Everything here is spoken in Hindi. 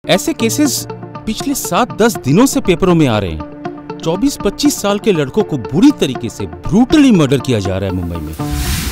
ऐसे केसेस पिछले 7-10 दिनों से पेपरों में आ रहे हैं। 24-25 साल के लड़कों को बुरी तरीके से ब्रूटली मर्डर किया जा रहा है मुंबई में।